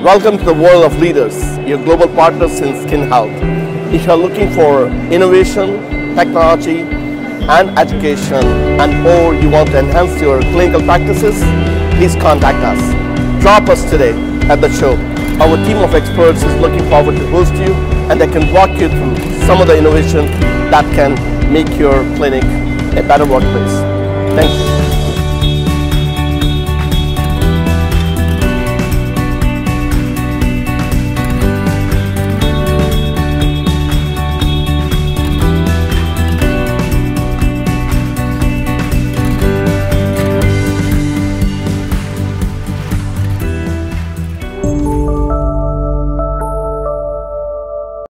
Welcome to the world of leaders, your global partners in skin health. If you are looking for innovation, technology, and education, or you want to enhance your clinical practices, please contact us. Drop us today at the show. Our team of experts is looking forward to host you, and they can walk you through some of the innovation that can make your clinic a better workplace. Thank you.